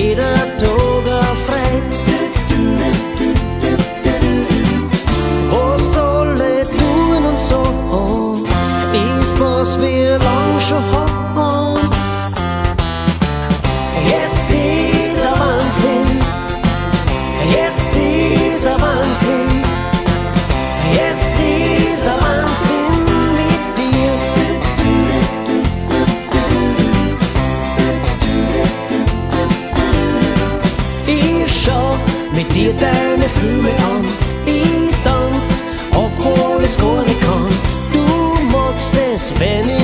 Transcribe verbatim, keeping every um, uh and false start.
jeder Tag eine Freude. Was alle tun und so, ist was wir lang schon haben. Es ist ein Wahnsinn, es ist ein Wahnsinn, es ist ein Wahnsinn mit dir. Ich schau mit dir deine Filme an, ich tanz, obwohl es gar nicht kann. Du magst es, wenn ich